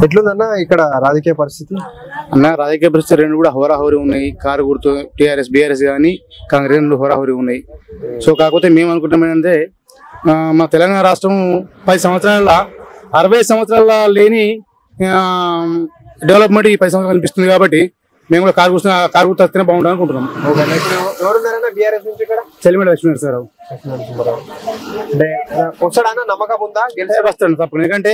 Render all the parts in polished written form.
ఎట్లుందన్న ఇక్కడ రాజకీయ పరిస్థితి? అన్న రాజకీయ పరిస్థితి రెండు కూడా హోరాహోరీ ఉన్నాయి. కారు గుర్తు టీఆర్ఎస్ బీఆర్ఎస్ కానీ కాంగ్రెస్ రెండు హోరాహోరీ ఉన్నాయి. సో కాకపోతే మేము అనుకుంటాం ఏంటంటే మా తెలంగాణ రాష్ట్రం 10 సంవత్సరాల 60 సంవత్సరాల లేని డెవలప్మెంట్ ఈ 10 సంవత్సరాలు కనిపిస్తుంది కాబట్టి మేము కూడా కారు గుర్తు వస్తేనే బాగుంటుంది అనుకుంటున్నాం. చెలిమేడ లక్ష్మీనరసింహారావు అంటే వస్తాడన్న నమ్మకం ఉందా? వస్తాడు తప్పదు. ఎందుకంటే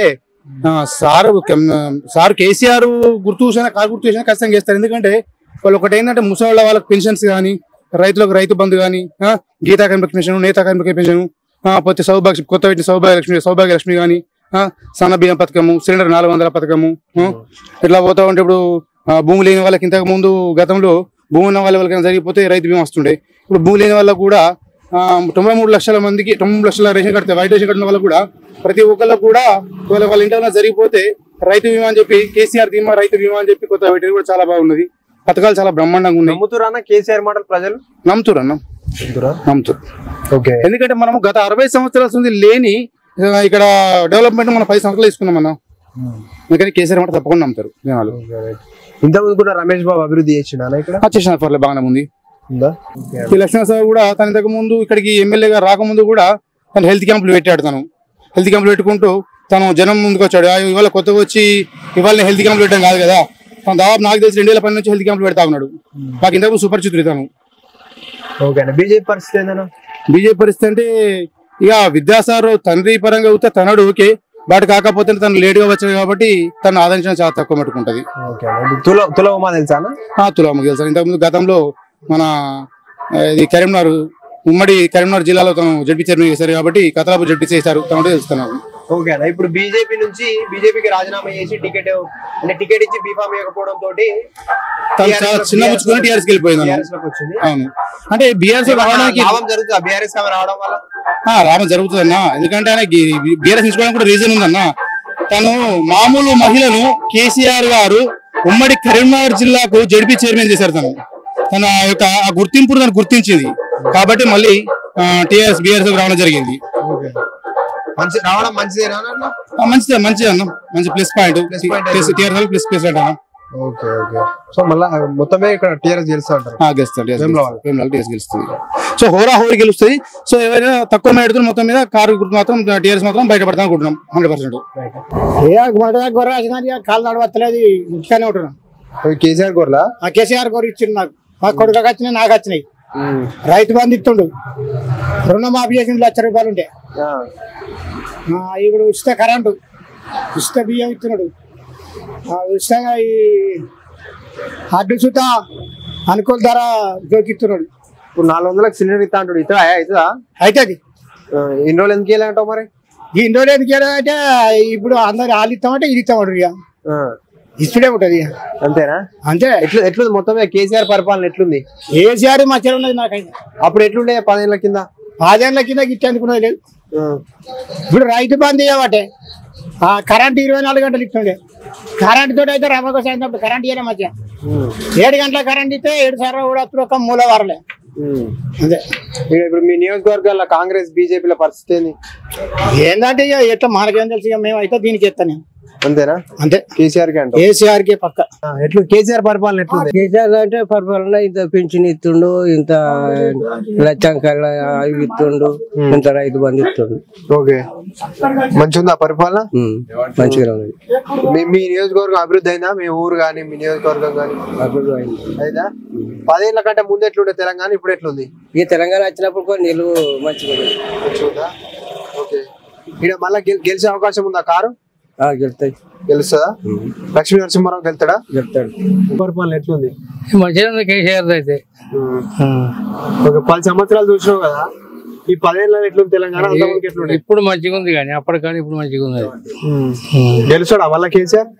సార్ కేసీఆర్ గుర్తు చూసినా కారు గుర్తు చూసినా ఖచ్చితంగా చేస్తారు. ఎందుకంటే వాళ్ళు ఒకటి ఏంటంటే ముసలి వాళ్ళకి పెన్షన్స్ కానీ, రైతులకు రైతు బంధు కానీ, గీతా కార్మిక పెన్షన్, నేతా కార్మిక పెన్షన్, పోతే సౌభాగ్య కొత్త పెట్టిన సౌభాగ్య లక్ష్మి కానీ, సన్న బియ్యం పథకము, సిలిండర్ 400 పథకము, ఇట్లా పోతా ఉంటే ఇప్పుడు భూమి లేని వాళ్ళకి ఇంతకు ముందు గతంలో భూమి ఉన్న వాళ్ళకైనా జరిగిపోతే రైతు బీమా వస్తుండే. ఇప్పుడు భూమి లేని వాళ్ళకు కూడా 93 లక్షల మందికి 93 లక్షల రేషన్ కడితే వైట్ రేషన్ కట్టిన వాళ్ళకు కూడా ప్రతి ఒక్కళ్ళకు కూడా వాళ్ళ ఇంట్లో జరిగిపోతే రైతు బీమా అని చెప్పి కేసీఆర్ ధీమా రైతు బీమా అని చెప్పి కొత్త పెట్టేది కూడా చాలా బాగున్నది. పథకాలు చాలా బ్రహ్మాండంగా ఉన్నాయి. నమ్ముతున్నా కేసీఆర్ మాటలు ప్రజలు? నమ్ముతారు. ఓకే. ఎందుకంటే మనం గత 60 సంవత్సరాల నుంచి లేని ఇక్కడ డెవలప్మెంట్ మనం 10 సంవత్సరాలు తీసుకున్నాం మనం. ఎందుకంటే కేసీఆర్ మాట తప్పకుండా నమ్ముతారు జనాలు. ఇంతకుముందు కూడా రమేష్ బాబు అభివృద్ధి చేసిన ఇక్కడ చేసిన పర్లేదు బాగానే ఉంది. ఈ లక్ష్మణరావు కూడా తన ఇంతకు ముందు ఇక్కడికి ఎమ్మెల్యేగా రాకముందు కూడా తను హెల్త్ క్యాంపులు పెట్టాడు. తను హెల్త్ క్యాంపులు పెట్టుకుంటూ తను జనం ముందుకు వచ్చాడు. ఇవాళ కొత్తగా వచ్చి ఇవాళ హెల్త్ క్యాంపులు పెట్టడం కాదు కదా, తను దాదాపు నాకు తెలిసి 2010 నుంచి హెల్త్ క్యాంపులు పెడతా ఉన్నాడు. నాకు ఇంతకు సుపరిచితుడు తను. బీజేపీ పరిస్థితి ఏందన్నా? బీజేపీ పరిస్థితి అంటే ఇక విద్యాసాగర్ తండ్రి పరంగా అవుతే తనడు ఓకే, బట్ కాకపోతే తను లేట్ గా వచ్చాడు కాబట్టి తను ఆదరించడం చాలా తక్కువ మట్టుకుంటది. తులవమ్మ తెలుసా? తులవమ్మ తెలుసా. ఇంతకుముందు గతంలో మన ఇది కరీంనగర్ ఉమ్మడి కరీంనగర్ జిల్లాలో తను జడ్పీ చైర్మన్ చేశారు కాబట్టి కతలాపూర్ జడ్పీ చేశారు. తను తెలుస్తున్నాను. ఓకే అన్న. ఇప్పుడు బీజేపీ నుంచి బీజేపీకి రాజీనామా చేసి టికెట్ ఇచ్చి బీఫామ్ ఇవ్వకపోవడం తోటి చిన్న ముచ్చుకొని టీఆర్ఎస్ వెళ్ళిపోయింది. అవును. అంటే బీఆర్ఎస్ రావడానికి లాభం జరుగుతుంది. బీఆర్ఎస్ రావడం వల్ల లాభం జరుగుతుంది అన్న. ఎందుకంటే ఆయన బీఆర్ఎస్ తీసుకోవడానికి కూడా రీజన్ ఉందన్న. తను మామూలు మహిళను కేసీఆర్ గారు ఉమ్మడి కరీంనగర్ జిల్లాకు జడ్పీ చైర్మన్ చేశారు. తన యొక్క ఆ గుర్తింపు తను గుర్తించింది కాబట్టి మళ్ళీ టీఆర్ఎస్ బీఆర్ఎస్ రావడం జరిగింది. మంచిదే అన్న. మంచి ప్లస్ పాయింట్ ప్లస్ అన్న. సో మళ్ళీ మొత్తమే ఇక్కడ టీఆర్ఎస్ గెలుస్తుంది. సో హోరాహోరీ గెలుస్తుంది. సో ఎవరైనా తక్కువ మేడుతున్న మొత్తం మీద కారు గుర్తు మాత్రం టీఆర్ఎస్ మాత్రం బయటపడతాం అనుకుంటున్నాం 100%. కాలు నడవట్లేదు, ఇంటికానే ఉంటున్నాం. కేసీఆర్ గోర్లా? కేసీఆర్ గోరు ఇచ్చిండు నాకు. మా కొడుకు వచ్చినాయి, నాకు వచ్చినాయి. రైతు బంధు ఇస్తుండు, రుణమాఫీ చేసింది 1 లక్ష రూపాయలు ఉంటే. ఇప్పుడు ఉచిత కరెంటు, ఉచిత బియ్యం ఇస్తున్నాడు, ఉచితంగా ఈ అడ్డు సుత అనుకూల ధర జోకిస్తున్నాడు. ఇప్పుడు 400లకు సిలిండర్ ఇస్తా అంటాడు. అవుతుందా? అవుతుంది. ఇన్ని రోజులు ఎందుకు వెళ్ళాలంటావు మరి? ఇన్ని రోజులు ఎందుకు వెళ్ళాలంటే ఇప్పుడు అందరు వాళ్ళు ఇస్తామంటే ఇది ఇస్తామంటారు. ఇక ఇస్తుడే ఉంటది. అంతేనా? అంతే. ఎట్లుంది మొత్తం కేసీఆర్ పరిపాలన? ఎట్లుంది? కేసీఆర్ మంచిగా ఉన్నది నాకైతే. అప్పుడు ఎట్లుండే 10 ఏళ్ల కింద? 10 ఏళ్ల కింద గిట్ట అనుకున్నది లేదు. ఇప్పుడు రైతు బంధు ఇవ్వటే కరెంట్ 24 గంటలు ఇస్తుండే. కరెంట్ తోటి అయితే రమ్మకు సాయంత్రం కరెంట్ ఇవ్వలే. మధ్య 7 గంటల కరెంట్ ఇస్తే 7 సార్లు కూడా ఒక మూల వారలే. అదే. ఇప్పుడు మీ నియోజకవర్గాల్లో కాంగ్రెస్ బీజేపీల పరిస్థితి ఏంది? ఏంటంటే ఇక ఎట్లా మనకేం తెలుసు. ఇక మేము అయితే దీనికి ఎత్తాను. అంతేనా? అంతే. కేసీఆర్ కేసీఆర్ పక్క. ఎట్లు కేసీఆర్ పరిపాలన ఎట్లుంది? కేసీఆర్ అంటే పరిపాలన ఇంత పెన్షన్ ఇస్తుండు, ఇంత లచ్చంకాయలు అవి ఇస్తుండు, ఇంత రైతు బంధు ఇస్తుండు. ఓకే. మంచిగా ఉందా పరిపాలన? మంచిగా ఉంది. మీ నియోజకవర్గం అభివృద్ధి అయిందా? మీ ఊరు గానీ మీ నియోజకవర్గం గానీ అభివృద్ధి అయింది. అయినా 10 ఏళ్ల కంటే ముందు ఎట్లుండే తెలంగాణ, ఇప్పుడు ఎట్లుంది? ఈ తెలంగాణ వచ్చినప్పుడు కొన్ని నీళ్ళు మంచిగా ఉందా? ఓకే. ఇక్కడ మళ్ళా గెలిచే అవకాశం ఉందా కారు? గెలుస్తాయి. గెలుస్తుందా? లక్ష్మీ నరసింహారావు గెలుతాడా? గెలుతాడు. పరిపాలన ఎట్లుంది? మంచిగా ఉంది కేసీఆర్ అయితే. ఒక 10 సంవత్సరాలు చూసినావు కదా, ఈ 10 ఏళ్ళ ఎట్లుంది తెలంగాణ? ఎట్లుంది? ఇప్పుడు మంచిగా ఉంది కానీ అప్పటి కానీ ఇప్పుడు మంచిగా ఉంది. గెలుస్తాడా మళ్ళా కేసీఆర్?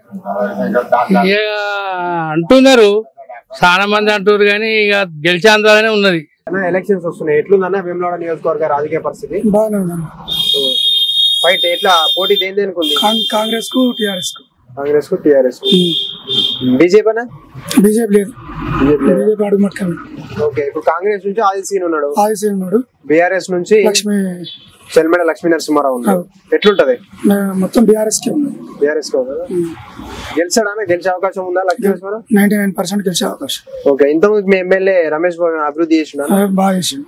అంటున్నారు, చాలా మంది అంటున్నారు కానీ ఇక గెలిచే అందాలనే ఉన్నది. ఎలక్షన్స్ వస్తున్నాయి, ఎట్లుందన్న వేములవాడ నియోజకవర్గ రాజకీయ పరిస్థితి? బాగానే ఉందన్న. ఫైట్ ఎట్లా? పోటీ దేని అనుకుంది? కాంగ్రెస్ కు టీఆర్ఎస్ కు. కాంగ్రెస్ కు టీఆర్ఎస్ కు. బీజేపీ బీజేపీ లేదు. బీజేపీ అడుగు మట్టుకు. ఓకే. ఇప్పుడు కాంగ్రెస్ నుంచి ఆదిల్ సీన్ ఉన్నాడు. బీఆర్ఎస్ నుంచి లక్ష్మీ చెల్మెడ లక్ష్మీ నరసింహారావు ఉన్నారు. ఎట్లుంటది? మొత్తం బీఆర్ఎస్ కే ఉంది. బీఆర్ఎస్ గెలిచాడా? గెలిచే అవకాశం ఉందా లక్ష్మీ నరసింహారావు? 99% గెలిచే అవకాశం. ఓకే. ఇంతకుముందు మీ ఎమ్మెల్యే రమేష్ బాబు అభివృద్ధి చేసిన బాగా చేసింది.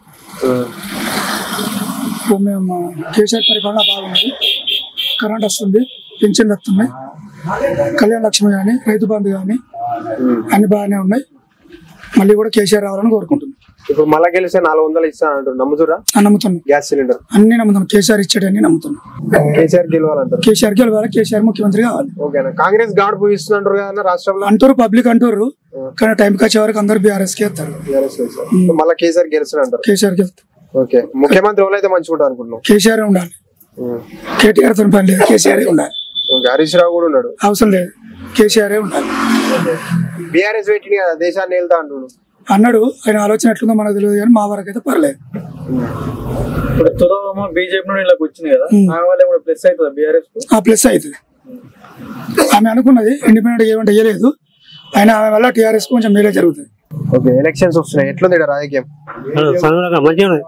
మేము కేసీఆర్ పరిపాలన బాగుంది. కరెంట్ వస్తుంది, పెన్షన్ వస్తున్నాయి, కళ్యాణ లక్ష్మి కానీ రైతు బంధు కానీ అన్ని బాగానే ఉన్నాయి. మళ్ళీ కూడా కేసీఆర్ రావాలని కోరుకుంటున్నాం. ఇప్పుడు మళ్ళా గెలిస్తే 400 ఇస్తానంటారు, నమ్ముతురా? నమ్ముతున్నాం. గ్యాస్ సిలిండర్ అన్ని నమ్ముతున్నాం. కేసీఆర్ ఇచ్చాడని నమ్ముతున్నాం. కేసీఆర్ గెలవాలంటారు. కేసీఆర్ గెలవాలి, కేసీఆర్ ముఖ్యమంత్రి కావాలి. ఓకేనా? కాంగ్రెస్ గాడ్ పూజిస్తున్నారు కదా రాష్ట్రంలో అంటారు, పబ్లిక్ అంటారు. కానీ టైంకి వచ్చే వరకు అందరు బీఆర్ఎస్ కి వేస్తారు. మళ్ళీ కేసీఆర్ గెలుస్తారంటారు. కేసీఆర్ గెలుస్తారు. ఓకే. ముఖ్యమంత్రి ఎవరైతే మంచిగా ఉంటారు అనుకుంటున్నాం? కేసీఆర్ ఉండాలి. కేటీఆర్ తో పని లేదు, కేసీఆర్ ఉండాలి. హరీష్ రావు కూడా ఉన్నాడు, అవసరం లేదు, కేసీఆర్ ఉండాలి. బీఆర్ఎస్ పెట్టింది కదా దేశాన్ని వెళ్తా అంటున్నాడు అన్నాడు. ఆయన ఆలోచన ఎట్లుందో మనకు తెలియదు, కానీ మా వరకు అయితే పర్లేదు. ఇప్పుడు తురమ బీజేపీ నుండి ఇలా వచ్చింది కదా, ఆమె వల్ల కూడా ప్లస్ అవుతుంది బీఆర్ఎస్. ప్లస్ అవుతుంది. ఆమె అనుకున్నది ఇండిపెండెంట్ ఏమంటే వేయలేదు, ఆయన ఆమె వల్ల టీఆర్ఎస్ కొంచెం మేలే జరుగుతుంది. ఓకే. ఎలక్షన్స్ వస్తున్నాయి, ఎట్లుంది రాజకీయం? మంచిగా ఉంది.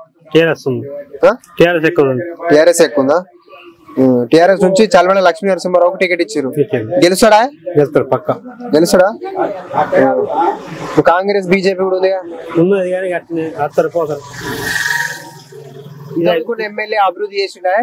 టీఆర్ఎస్ ఎక్కువ ఉందా? టీఆర్ఎస్ నుంచి చల్మల లక్ష్మీ నరసింహారావుకి టికెట్ ఇచ్చారు. గెలుస్తాడా? గెలుస్తారు పక్క. గెలుస్తాడా? కాంగ్రెస్ బీజేపీ కూడా ఉందిగా. ఉన్నది కానీ వస్తారు పోతారు. ఎమ్మెల్యే అభివృద్ధి చేసిండా?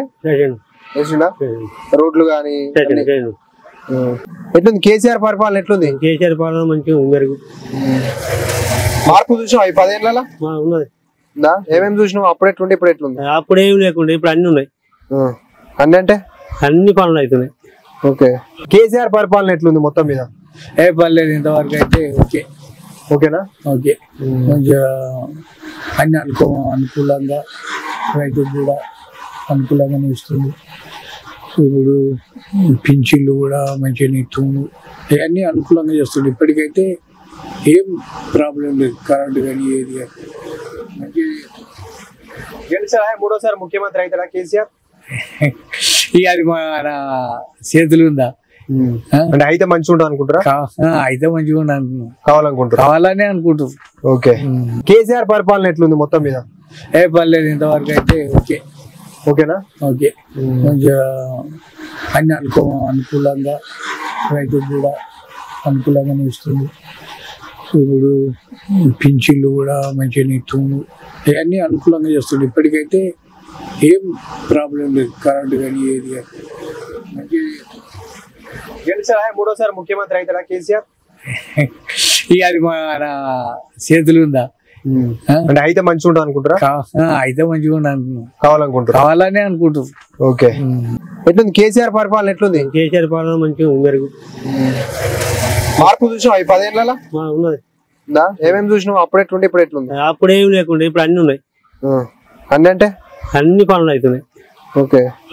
రోడ్లు గానీ ఎట్లుంది? కేసీఆర్ పరిపాలన ఎట్లుంది? కేసీఆర్ పాలన మంచిగా మెరుగు. మార్పు చూసినావు ఈ 10 ఏళ్ళ? ఉన్నది. ఏమేమి చూసినావు? అప్పుడు ఎట్లుండే ఇప్పుడు ఎట్లుంది? అప్పుడు ఏమి లేకుండా ఇప్పుడు అన్ని ఉన్నాయి. అన్ని అంటే అన్ని పనులు అవుతున్నాయి. ఓకే. కేసీఆర్ పరిపాలన ఎట్లుంది మొత్తం మీద? ఏ పర్లేదు, ఇంతవరకు అయితే ఓకే. ఓకేనా? ఓకే. కొంచెం అన్ని అనుకూలంగా రైతులు కూడా అనుకూలంగానే ఇస్తుంది. ఇప్పుడు పింఛన్లు కూడా మంచిగా ఇస్తుంది, అన్ని అనుకూలంగా చేస్తుంది. ఇప్పటికైతే ఏం ప్రాబ్లం లేదు, కరెంట్ కానీ ఏది మంచి. గెలిచారా? మూడోసారి ముఖ్యమంత్రి అవుతారా కేసీఆర్? ఇక అది మన చేతులు ఉందా? అంటే అయితే మంచిగా ఉంటుంది అనుకుంటారా? అయితే మంచిగా ఉండాలి కావాలనుకుంటారు, కావాలనే అనుకుంటారు. ఓకే. కేసీఆర్ పరిపాలన ఎట్లుంది మొత్తం మీద? ఏ పర్లేదు, ఇంతవరకు అయితే ఓకే. ఓకేనా? ఓకే. కొంచెం అన్ని అనుకూలంగా రైతులు కూడా అనుకూలంగానే ఇస్తుంది. ఇప్పుడు పింఛన్లు కూడా మంచిగా ఇస్తుంది, అన్ని అనుకూలంగా చేస్తుంది. ఇప్పటికైతే ఏం ప్రాబ్లం లేదు, కరెంట్ కానీ ఏది మంచి. గెలిచారా? మూడోసారి ముఖ్యమంత్రి అవుతారా కేసీఆర్? ఇక అది మన చేతులు ఉందా? అంటే అయితే మంచిగా ఉంటుంది అనుకుంటారా? అయితే మంచిగా ఉండాలి కావాలనుకుంటారు, కావాలనే అనుకుంటారు. ఓకే. ఎట్లుంది కేసీఆర్ పరిపాలన ఎట్లుంది? కేసీఆర్ పాలన మంచిగా మెరుగు. మార్పు చూసినావు ఈ 10 ఏళ్ళ? ఉన్నది. ఏమేమి చూసినావు? అప్పుడు ఎట్లుండే ఇప్పుడు ఎట్లుంది? అప్పుడు ఏమి లేకుండా ఇప్పుడు అన్ని ఉన్నాయి. అన్ని అంటే అన్ని పనులు అవుతున్నాయి. ఓకే.